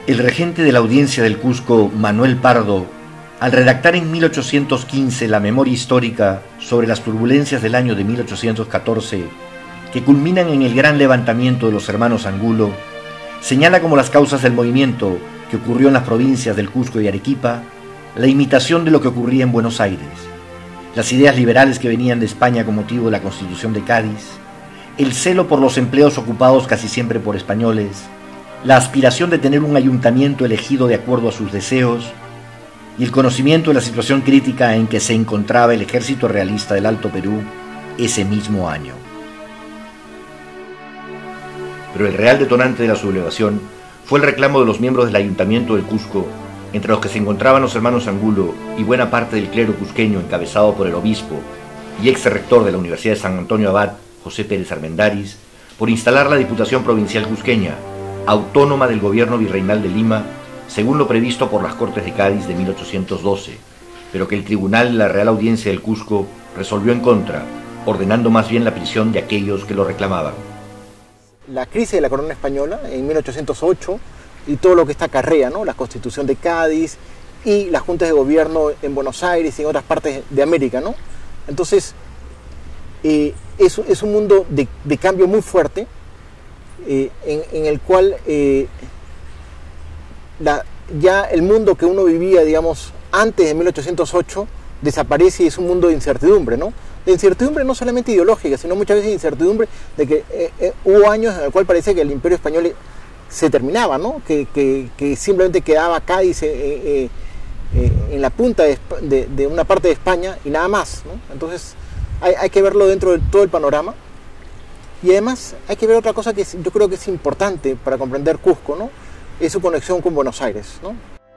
El regente de la Audiencia del Cusco, Manuel Pardo, al redactar en 1815 la memoria histórica sobre las turbulencias del año de 1814, que culminan en el gran levantamiento de los hermanos Angulo, señala como las causas del movimiento que ocurrió en las provincias del Cusco y Arequipa la imitación de lo que ocurría en Buenos Aires, las ideas liberales que venían de España con motivo de la Constitución de Cádiz, el celo por los empleos ocupados casi siempre por españoles, la aspiración de tener un ayuntamiento elegido de acuerdo a sus deseos y el conocimiento de la situación crítica en que se encontraba el ejército realista del Alto Perú ese mismo año. Pero el real detonante de la sublevación fue el reclamo de los miembros del Ayuntamiento del Cusco, entre los que se encontraban los hermanos Angulo y buena parte del clero cusqueño encabezado por el obispo y ex rector de la Universidad de San Antonio Abad, José Pérez Armendáriz, por instalar la Diputación Provincial Cusqueña, autónoma del gobierno virreinal de Lima, según lo previsto por las Cortes de Cádiz de 1812, pero que el Tribunal de la Real Audiencia del Cusco resolvió en contra, ordenando más bien la prisión de aquellos que lo reclamaban. La crisis de la corona española en 1808 y todo lo que está acarrea, ¿no? La Constitución de Cádiz y las juntas de gobierno en Buenos Aires y en otras partes de América, ¿no? Entonces, es un mundo de cambio muy fuerte, en el cual ya el mundo que uno vivía, digamos, antes de 1808 desaparece y es un mundo de incertidumbre, ¿no? De incertidumbre no solamente ideológica, sino muchas veces de incertidumbre de que hubo años en el cual parece que el Imperio Español se terminaba, ¿no? Que simplemente quedaba Cádiz en la punta de una parte de España y nada más, ¿no? Entonces hay que verlo dentro de todo el panorama. Y además hay que ver otra cosa que yo creo que es importante para comprender Cusco, ¿no? Es su conexión con Buenos Aires, ¿no?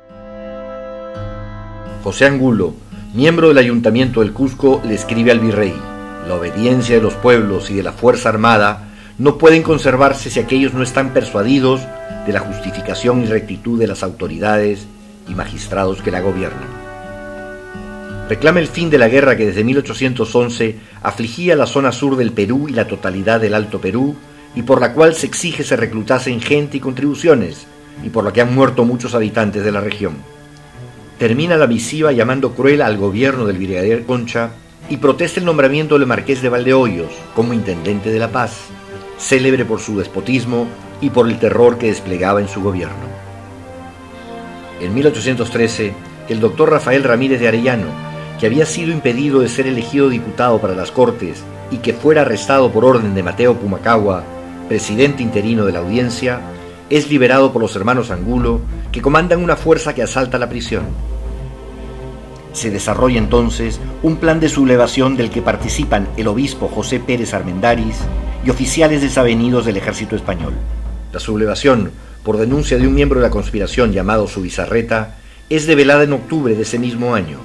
José Angulo, miembro del Ayuntamiento del Cusco, le escribe al virrey: la obediencia de los pueblos y de la Fuerza Armada no pueden conservarse si aquellos no están persuadidos de la justificación y rectitud de las autoridades y magistrados que la gobiernan. Reclama el fin de la guerra que desde 1811 afligía la zona sur del Perú y la totalidad del Alto Perú, y por la cual se exige se reclutasen gente y contribuciones, y por la que han muerto muchos habitantes de la región. Termina la misiva llamando cruel al gobierno del brigadier Concha y protesta el nombramiento del marqués de Valdehoyos como intendente de La Paz, célebre por su despotismo y por el terror que desplegaba en su gobierno. En 1813, el doctor Rafael Ramírez de Arellano, que había sido impedido de ser elegido diputado para las Cortes y que fuera arrestado por orden de Mateo Pumacahua, presidente interino de la Audiencia, es liberado por los hermanos Angulo, que comandan una fuerza que asalta la prisión. Se desarrolla entonces un plan de sublevación del que participan el obispo José Pérez Armendáriz y oficiales desavenidos del ejército español. La sublevación, por denuncia de un miembro de la conspiración llamado Zubizarreta, es develada en octubre de ese mismo año.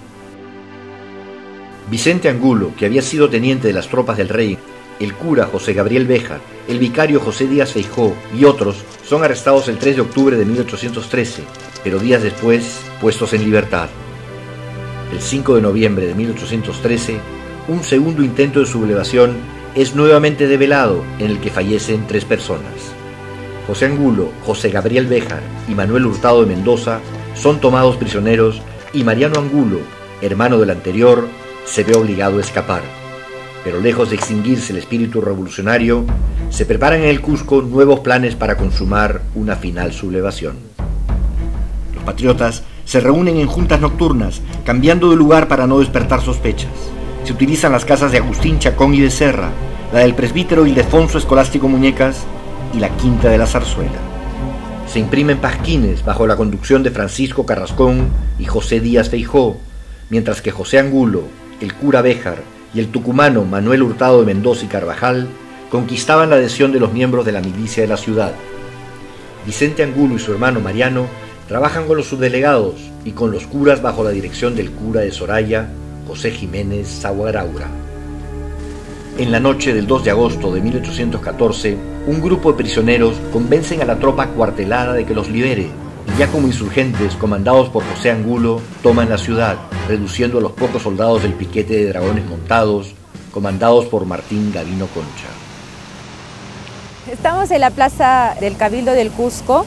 Vicente Angulo, que había sido teniente de las tropas del rey, el cura José Gabriel Béjar, el vicario José Díaz Feijó y otros son arrestados el 3 de octubre de 1813, pero días después puestos en libertad. El 5 de noviembre de 1813, un segundo intento de sublevación es nuevamente develado, en el que fallecen 3 personas. José Angulo, José Gabriel Béjar y Manuel Hurtado de Mendoza son tomados prisioneros y Mariano Angulo, hermano del anterior, se ve obligado a escapar. Pero lejos de extinguirse el espíritu revolucionario, se preparan en el Cusco nuevos planes para consumar una final sublevación. Los patriotas se reúnen en juntas nocturnas, cambiando de lugar para no despertar sospechas. Se utilizan las casas de Agustín Chacón y Becerra, la del presbítero Ildefonso Escolástico Muñecas y la quinta de la Zarzuela. Se imprimen pasquines bajo la conducción de Francisco Carrascón y José Díaz Feijó, mientras que José Angulo, el cura Béjar y el tucumano Manuel Hurtado de Mendoza y Carvajal conquistaban la adhesión de los miembros de la milicia de la ciudad. Vicente Angulo y su hermano Mariano trabajan con los subdelegados y con los curas bajo la dirección del cura de Soraya, José Jiménez Zaguaraura. En la noche del 2 de agosto de 1814, un grupo de prisioneros convencen a la tropa cuartelada de que los libere, y ya como insurgentes, comandados por José Angulo, toman la ciudad, reduciendo a los pocos soldados del piquete de dragones montados, comandados por Martín Gavino Concha. Estamos en la plaza del Cabildo del Cusco,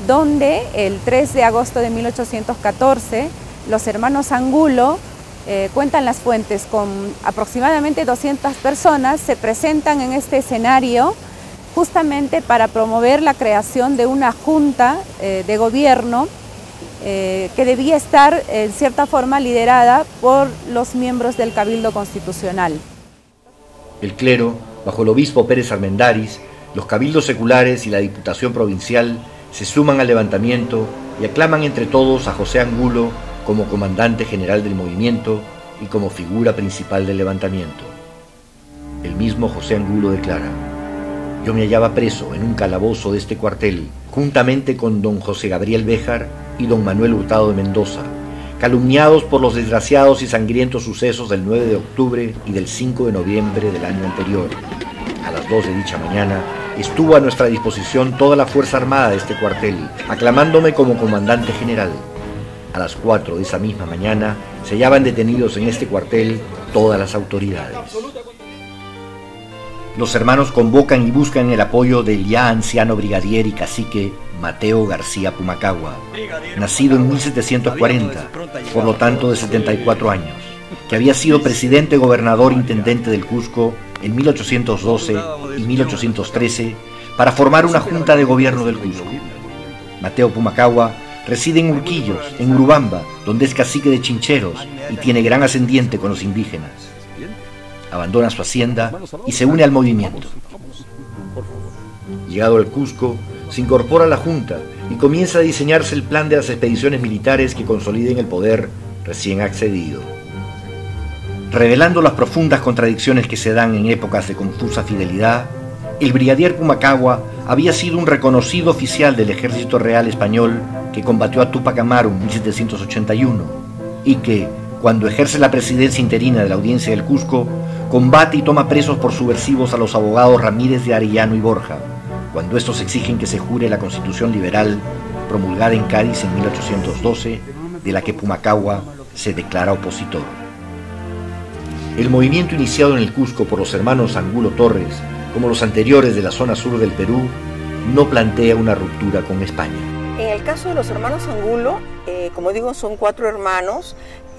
donde el 3 de agosto de 1814 los hermanos Angulo, cuentan las fuentes, con aproximadamente 200 personas, se presentan en este escenario justamente para promover la creación de una junta de gobierno que debía estar en cierta forma liderada por los miembros del Cabildo Constitucional. El clero, bajo el obispo Pérez Armendáriz, los cabildos seculares y la Diputación Provincial se suman al levantamiento y aclaman entre todos a José Angulo como comandante general del movimiento y como figura principal del levantamiento. El mismo José Angulo declara: yo me hallaba preso en un calabozo de este cuartel, juntamente con don José Gabriel Béjar y don Manuel Hurtado de Mendoza, calumniados por los desgraciados y sangrientos sucesos del 9 de octubre y del 5 de noviembre del año anterior. A las 2 de dicha mañana estuvo a nuestra disposición toda la Fuerza Armada de este cuartel, aclamándome como comandante general. A las 4 de esa misma mañana se hallaban detenidos en este cuartel todas las autoridades. Los hermanos convocan y buscan el apoyo del ya anciano brigadier y cacique Mateo García Pumacahua, nacido en 1740, por lo tanto de 74 años, que había sido presidente, gobernador, intendente del Cusco en 1812 y 1813 para formar una junta de gobierno del Cusco. Mateo Pumacahua reside en Urquillos, en Urubamba, donde es cacique de Chincheros y tiene gran ascendiente con los indígenas. Abandona su hacienda y se une al movimiento. Llegado al Cusco, se incorpora a la Junta y comienza a diseñarse el plan de las expediciones militares que consoliden el poder recién accedido. Revelando las profundas contradicciones que se dan en épocas de confusa fidelidad, el brigadier Pumacahua había sido un reconocido oficial del Ejército Real Español que combatió a Túpac Amaru en 1781 y que, cuando ejerce la presidencia interina de la Audiencia del Cusco, combate y toma presos por subversivos a los abogados Ramírez de Arellano y Borja, cuando estos exigen que se jure la Constitución liberal promulgada en Cádiz en 1812, de la que Pumacahua se declara opositor. El movimiento iniciado en el Cusco por los hermanos Angulo Torres, como los anteriores de la zona sur del Perú, no plantea una ruptura con España. En el caso de los hermanos Angulo, como digo, son 4 hermanos,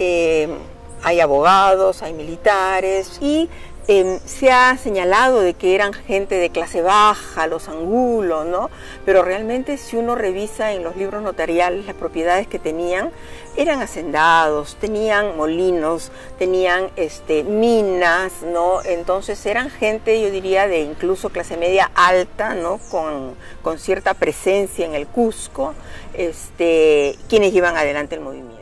hay abogados, hay militares y se ha señalado de que eran gente de clase baja, los Angulo, ¿no? Pero realmente si uno revisa en los libros notariales las propiedades que tenían, eran hacendados, tenían molinos, tenían minas, ¿no? Entonces eran gente, yo diría, de incluso clase media alta, ¿no? Con cierta presencia en el Cusco, quienes llevan adelante el movimiento.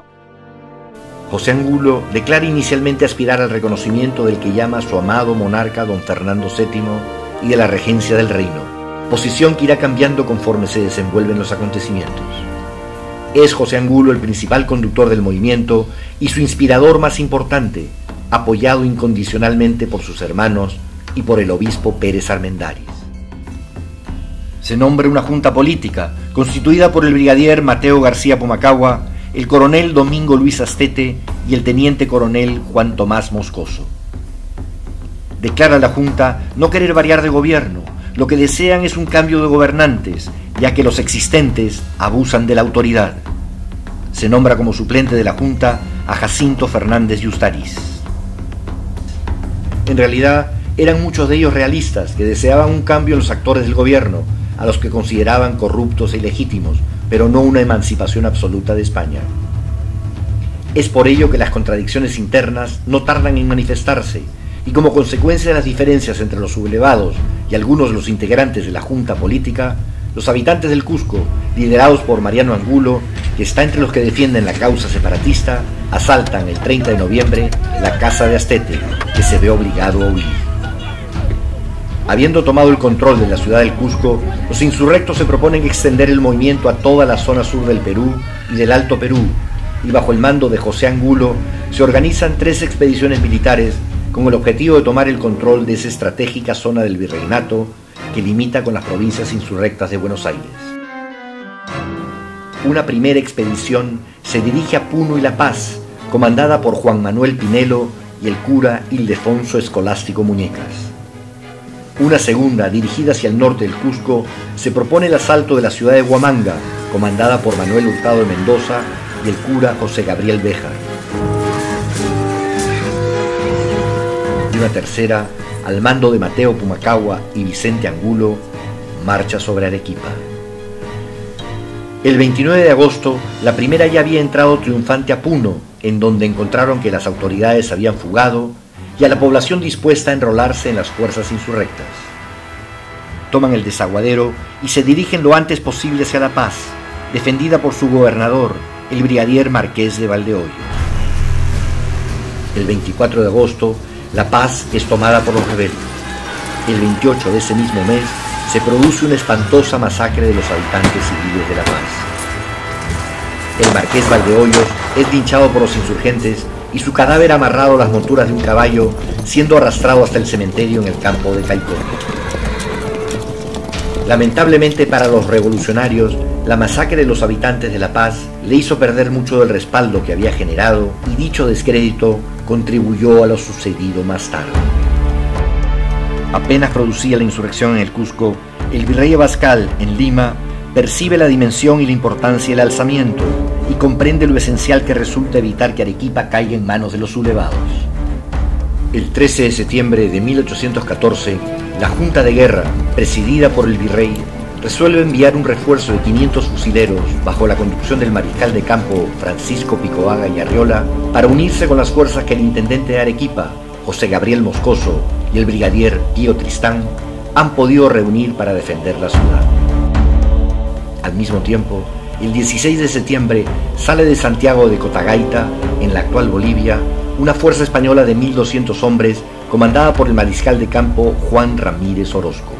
José Angulo declara inicialmente aspirar al reconocimiento del que llama su amado monarca don Fernando VII y de la regencia del reino, posición que irá cambiando conforme se desenvuelven los acontecimientos. Es José Angulo el principal conductor del movimiento y su inspirador más importante, apoyado incondicionalmente por sus hermanos y por el obispo Pérez Armendáriz. Se nombra una junta política constituida por el brigadier Mateo García Pumacahua, el coronel Domingo Luis Astete y el teniente coronel Juan Tomás Moscoso. Declara la Junta no querer variar de gobierno, lo que desean es un cambio de gobernantes, ya que los existentes abusan de la autoridad. Se nombra como suplente de la Junta a Jacinto Fernández Yustariz. En realidad, eran muchos de ellos realistas que deseaban un cambio en los actores del gobierno, a los que consideraban corruptos e ilegítimos, pero no una emancipación absoluta de España. Es por ello que las contradicciones internas no tardan en manifestarse, y como consecuencia de las diferencias entre los sublevados y algunos de los integrantes de la Junta Política, los habitantes del Cusco, liderados por Mariano Angulo, que está entre los que defienden la causa separatista, asaltan el 30 de noviembre la casa de Astete, que se ve obligado a huir. Habiendo tomado el control de la ciudad del Cusco, los insurrectos se proponen extender el movimiento a toda la zona sur del Perú y del Alto Perú, y bajo el mando de José Angulo se organizan 3 expediciones militares con el objetivo de tomar el control de esa estratégica zona del virreinato que limita con las provincias insurrectas de Buenos Aires. Una primera expedición se dirige a Puno y La Paz, comandada por Juan Manuel Pinelo y el cura Ildefonso Escolástico Muñecas. Una segunda, dirigida hacia el norte del Cusco, se propone el asalto de la ciudad de Huamanga, comandada por Manuel Hurtado de Mendoza y el cura José Gabriel Béjar. Y una tercera, al mando de Mateo Pumacahua y Vicente Angulo, marcha sobre Arequipa. El 29 de agosto, la primera ya había entrado triunfante a Puno, en donde encontraron que las autoridades habían fugado y a la población dispuesta a enrolarse en las fuerzas insurrectas. Toman el desaguadero y se dirigen lo antes posible hacia La Paz, defendida por su gobernador, el brigadier Marqués de Valdehoyos. El 24 de agosto, La Paz es tomada por los rebeldes. El 28 de ese mismo mes, se produce una espantosa masacre de los habitantes civiles de La Paz. El Marqués Valdehoyos es linchado por los insurgentes y su cadáver amarrado a las monturas de un caballo, siendo arrastrado hasta el cementerio en el campo de Caicó. Lamentablemente para los revolucionarios, la masacre de los habitantes de La Paz le hizo perder mucho del respaldo que había generado y dicho descrédito contribuyó a lo sucedido más tarde. Apenas producía la insurrección en el Cusco, el virrey Abascal, en Lima, percibe la dimensión y la importancia del alzamiento y comprende lo esencial que resulta evitar que Arequipa caiga en manos de los sublevados. El 13 de septiembre de 1814, la Junta de Guerra, presidida por el virrey, resuelve enviar un refuerzo de 500 fusileros bajo la conducción del mariscal de campo Francisco Picoaga y Arriola para unirse con las fuerzas que el intendente de Arequipa, José Gabriel Moscoso, y el brigadier Pío Tristán han podido reunir para defender la ciudad. Al mismo tiempo, el 16 de septiembre sale de Santiago de Cotagaita, en la actual Bolivia, una fuerza española de 1.200 hombres comandada por el mariscal de campo Juan Ramírez Orozco.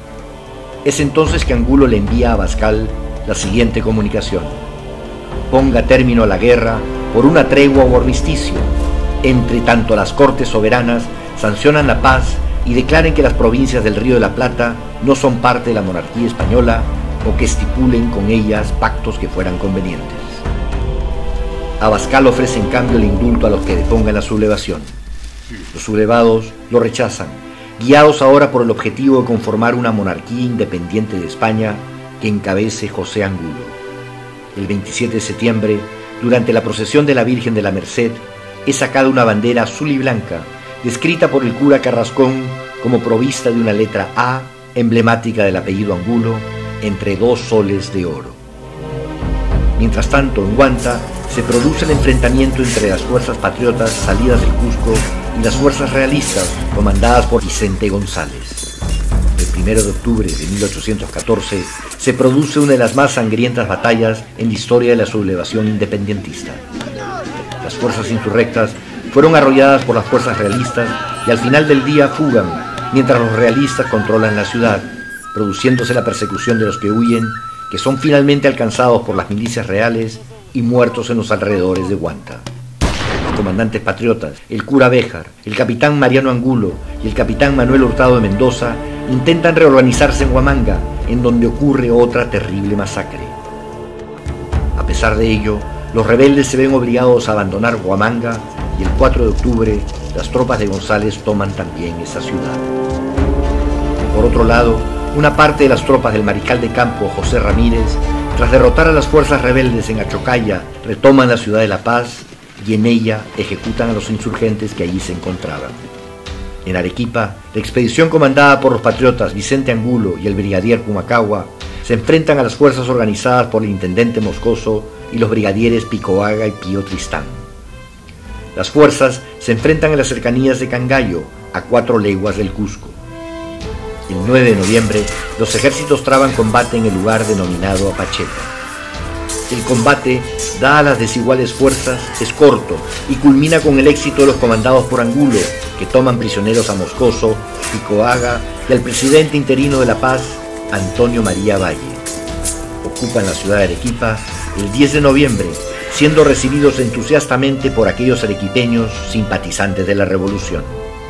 Es entonces que Angulo le envía a Abascal la siguiente comunicación: ponga término a la guerra por una tregua o armisticio. Entre tanto, las Cortes soberanas sancionan la paz y declaren que las provincias del Río de la Plata no son parte de la monarquía española o que estipulen con ellas pactos que fueran convenientes. Abascal ofrece en cambio el indulto a los que depongan la sublevación. Los sublevados lo rechazan, guiados ahora por el objetivo de conformar una monarquía independiente de España que encabece José Angulo. El 27 de septiembre, durante la procesión de la Virgen de la Merced, es sacada una bandera azul y blanca, descrita por el cura Carrascón como provista de una letra A, emblemática del apellido Angulo, entre 2 soles de oro. Mientras tanto, en Huanta, se produce el enfrentamiento entre las fuerzas patriotas salidas del Cusco y las fuerzas realistas comandadas por Vicente González. El 1 de octubre de 1814 se produce una de las más sangrientas batallas en la historia de la sublevación independentista. Las fuerzas insurrectas fueron arrolladas por las fuerzas realistas y al final del día fugan, mientras los realistas controlan la ciudad, produciéndose la persecución de los que huyen, que son finalmente alcanzados por las milicias reales y muertos en los alrededores de Huanta. Los comandantes patriotas, el cura Béjar, el capitán Mariano Angulo y el capitán Manuel Hurtado de Mendoza intentan reorganizarse en Huamanga, en donde ocurre otra terrible masacre. A pesar de ello, los rebeldes se ven obligados a abandonar Huamanga y el 4 de octubre las tropas de González toman también esa ciudad. Por otro lado, una parte de las tropas del mariscal de campo José Ramírez, tras derrotar a las fuerzas rebeldes en Achocaya, retoman la ciudad de La Paz y en ella ejecutan a los insurgentes que allí se encontraban. En Arequipa, la expedición comandada por los patriotas Vicente Angulo y el brigadier Pumacahua se enfrentan a las fuerzas organizadas por el intendente Moscoso y los brigadieres Picoaga y Pío Tristán. Las fuerzas se enfrentan en las cercanías de Cangallo, a 4 leguas del Cusco. El 9 de noviembre, los ejércitos traban combate en el lugar denominado Apacheta. El combate, dadas las desiguales fuerzas, es corto y culmina con el éxito de los comandados por Angulo, que toman prisioneros a Moscoso, Picoaga y al presidente interino de La Paz, Antonio María Valle. Ocupan la ciudad de Arequipa el 10 de noviembre, siendo recibidos entusiastamente por aquellos arequipeños simpatizantes de la revolución.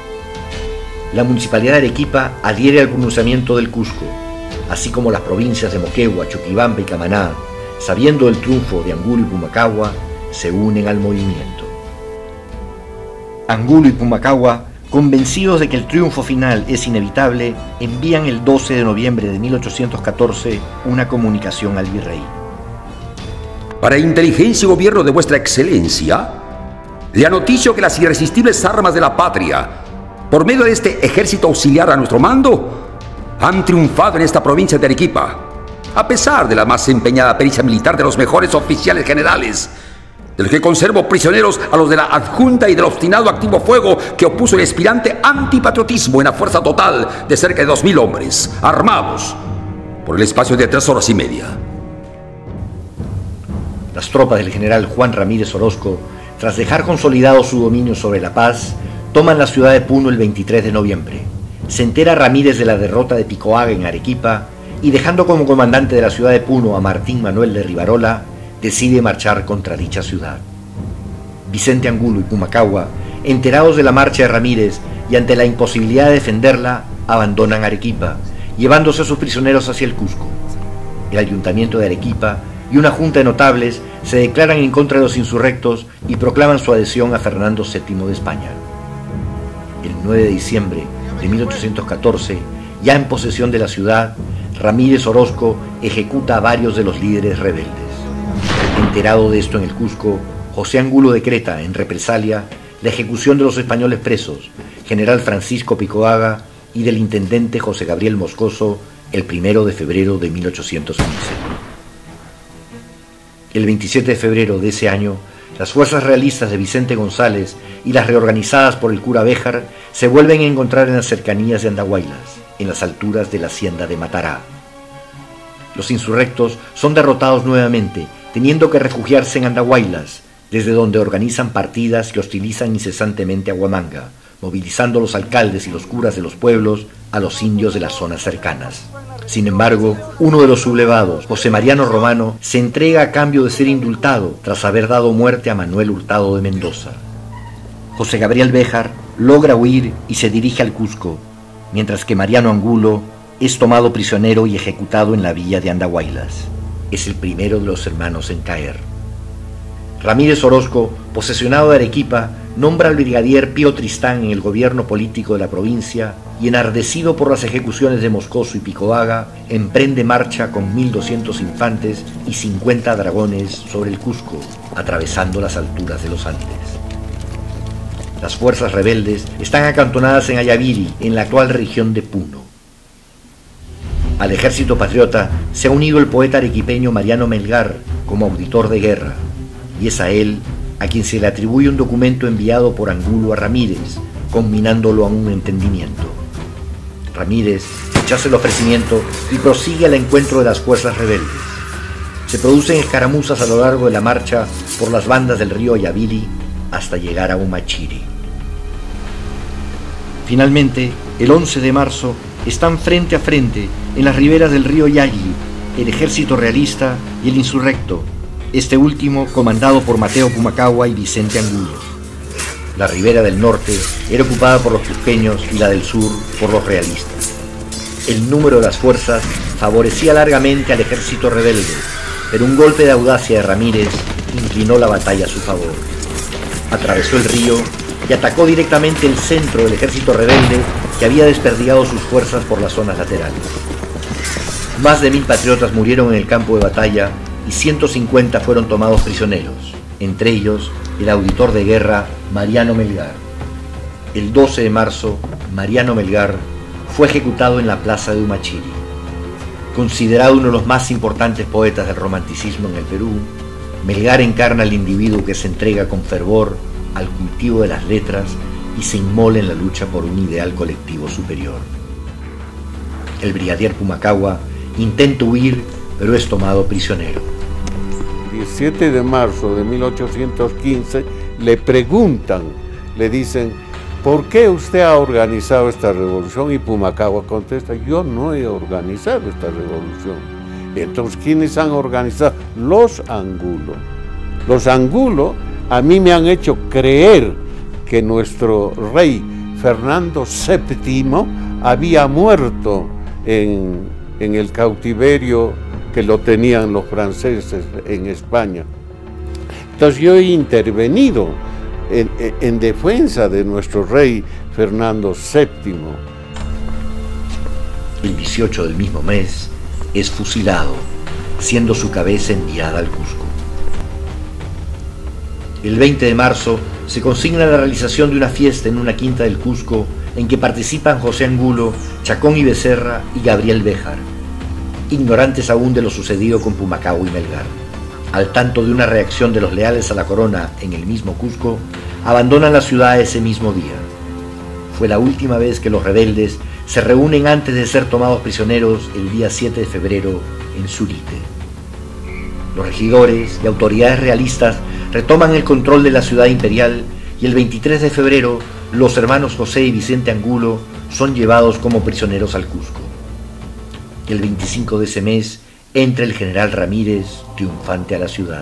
La municipalidad de Arequipa adhiere al pronunciamiento del Cusco, así como las provincias de Moquegua, Chuquibamba y Camaná, sabiendo del triunfo de Angulo y Pumacahua, se unen al movimiento. Angulo y Pumacahua Convencidos de que el triunfo final es inevitable, envían el 12 de noviembre de 1814 una comunicación al virrey. Para inteligencia y gobierno de vuestra excelencia, le anoticio que las irresistibles armas de la patria, por medio de este ejército auxiliar a nuestro mando, han triunfado en esta provincia de Arequipa, a pesar de la más empeñada pericia militar de los mejores oficiales generales, de los que conservo prisioneros a los de la adjunta y del obstinado activo fuego que opuso el expirante antipatriotismo en la fuerza total de cerca de 2000 hombres, armados, por el espacio de 3 horas y media. Las tropas del general Juan Ramírez Orozco, tras dejar consolidado su dominio sobre La Paz, toman la ciudad de Puno el 23 de noviembre. Se entera Ramírez de la derrota de Picoaga en Arequipa y, dejando como comandante de la ciudad de Puno a Martín Manuel de Rivarola, decide marchar contra dicha ciudad. Vicente Angulo y Pumacahua, enterados de la marcha de Ramírez y ante la imposibilidad de defenderla, abandonan Arequipa, llevándose a sus prisioneros hacia el Cusco. El ayuntamiento de Arequipa y una junta de notables se declaran en contra de los insurrectos y proclaman su adhesión a Fernando VII de España. El 9 de diciembre de 1814, ya en posesión de la ciudad, Ramírez Orozco ejecuta a varios de los líderes rebeldes. Enterado de esto en el Cusco, José Angulo decreta, en represalia, la ejecución de los españoles presos, general Francisco Picoaga y del intendente José Gabriel Moscoso, el 1 de febrero de 1815. El 27 de febrero de ese año, las fuerzas realistas de Vicente González y las reorganizadas por el cura Béjar se vuelven a encontrar en las cercanías de Andahuaylas, en las alturas de la hacienda de Matará. Los insurrectos son derrotados nuevamente, teniendo que refugiarse en Andahuaylas, desde donde organizan partidas que hostilizan incesantemente a Huamanga, movilizando a los alcaldes y los curas de los pueblos a los indios de las zonas cercanas. Sin embargo, uno de los sublevados, José Mariano Romano, se entrega a cambio de ser indultado tras haber dado muerte a Manuel Hurtado de Mendoza. José Gabriel Béjar logra huir y se dirige al Cusco, mientras que Mariano Angulo es tomado prisionero y ejecutado en la villa de Andahuaylas. Es el primero de los hermanos en caer. Ramírez Orozco, posesionado de Arequipa, nombra al brigadier Pío Tristán en el gobierno político de la provincia y, enardecido por las ejecuciones de Moscoso y Picoaga, emprende marcha con 1200 infantes y 50 dragones sobre el Cusco, atravesando las alturas de los Andes. Las fuerzas rebeldes están acantonadas en Ayaviri, en la actual región de Puno. Al ejército patriota se ha unido el poeta arequipeño Mariano Melgar como auditor de guerra, y es a él a quien se le atribuye un documento enviado por Angulo a Ramírez, combinándolo a un entendimiento. Ramírez rechaza el ofrecimiento y prosigue al encuentro de las fuerzas rebeldes. Se producen escaramuzas a lo largo de la marcha por las bandas del río Ayaviri hasta llegar a Humachiri. Finalmente, el 11 de marzo, están frente a frente, en las riberas del río Yagui, el ejército realista y el insurrecto, este último comandado por Mateo Pumacahua y Vicente Angulo. La ribera del norte era ocupada por los cusqueños y la del sur por los realistas. El número de las fuerzas favorecía largamente al ejército rebelde, pero un golpe de audacia de Ramírez inclinó la batalla a su favor. Atravesó el río y atacó directamente el centro del ejército rebelde que había desperdigado sus fuerzas por las zonas laterales. Más de 1000 patriotas murieron en el campo de batalla y 150 fueron tomados prisioneros, entre ellos el auditor de guerra Mariano Melgar. El 12 de marzo, Mariano Melgar fue ejecutado en la plaza de Humachiri. Considerado uno de los más importantes poetas del romanticismo en el Perú, Melgar encarna al individuo que se entrega con fervor al cultivo de las letras y se inmola en la lucha por un ideal colectivo superior. El brigadier Pumacahua intenta huir, pero es tomado prisionero. El 17 de marzo de 1815 le preguntan, le dicen, ¿por qué usted ha organizado esta revolución? Y Pumacahua contesta, yo no he organizado esta revolución. Y entonces, ¿quiénes han organizado? Los Angulo. Los Angulo a mí me han hecho creer que nuestro rey Fernando VII había muerto en el cautiverio que lo tenían los franceses en España. Entonces yo he intervenido en defensa de nuestro rey Fernando VII. El 18 del mismo mes es fusilado, siendo su cabeza enviada al Cusco. El 20 de marzo se consigna la realización de una fiesta en una quinta del Cusco en que participan José Angulo, Chacón y Becerra y Gabriel Béjar, ignorantes aún de lo sucedido con Pumacahua y Melgar. Al tanto de una reacción de los leales a la corona en el mismo Cusco, abandonan la ciudad ese mismo día. Fue la última vez que los rebeldes se reúnen antes de ser tomados prisioneros el día 7 de febrero en Surite. Los regidores y autoridades realistas retoman el control de la ciudad imperial y el 23 de febrero los hermanos José y Vicente Angulo son llevados como prisioneros al Cusco. El 25 de ese mes entra el general Ramírez triunfante a la ciudad.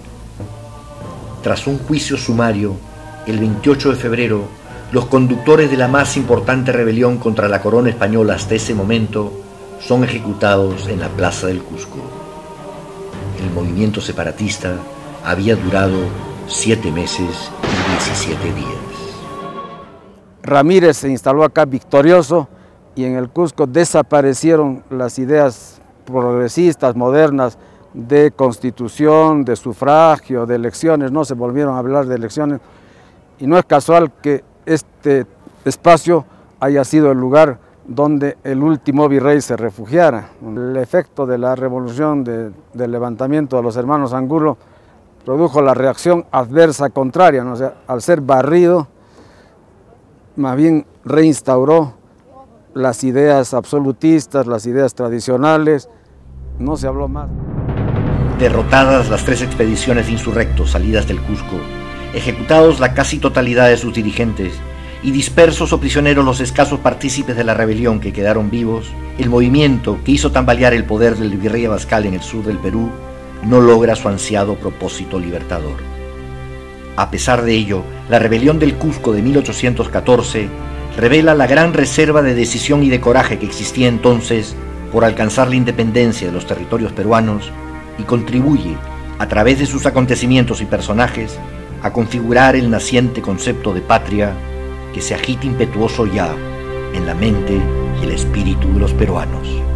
Tras un juicio sumario, el 28 de febrero, los conductores de la más importante rebelión contra la corona española hasta ese momento son ejecutados en la plaza del Cusco. El movimiento separatista había durado 7 meses y 17 días. Ramírez se instaló acá victorioso y en el Cusco desaparecieron las ideas progresistas, modernas, de constitución, de sufragio, de elecciones, no se volvieron a hablar de elecciones. Y no es casual que este espacio haya sido el lugar donde el último virrey se refugiara. El efecto de la revolución del levantamiento de los hermanos Angulo produjo la reacción adversa contraria, ¿no? O sea, al ser barrido, más bien reinstauró las ideas absolutistas, las ideas tradicionales, no se habló más. Derrotadas las 3 expediciones de insurrectos salidas del Cusco, ejecutados la casi totalidad de sus dirigentes y dispersos o prisioneros los escasos partícipes de la rebelión que quedaron vivos, el movimiento que hizo tambalear el poder del virrey Abascal en el sur del Perú no logra su ansiado propósito libertador. A pesar de ello, la rebelión del Cusco de 1814 revela la gran reserva de decisión y de coraje que existía entonces por alcanzar la independencia de los territorios peruanos y contribuye, a través de sus acontecimientos y personajes, a configurar el naciente concepto de patria que se agita impetuoso ya en la mente y el espíritu de los peruanos.